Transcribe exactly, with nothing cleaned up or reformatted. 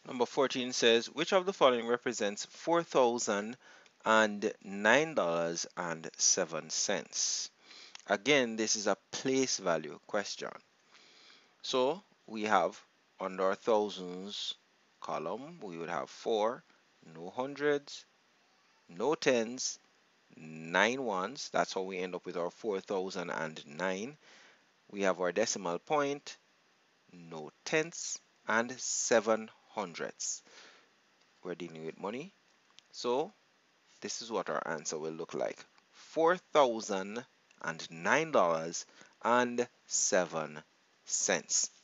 Number fourteen says, which of the following represents four thousand nine dollars and seven cents? Again, this is a place value question. So we have under our thousands column, we would have four, no hundreds, no tens, nine ones. That's how we end up with our four thousand nine. We have our decimal point, no tenths, and seven hundredths. We're dealing with money. So this is what our answer will look like. four thousand nine dollars and seven cents.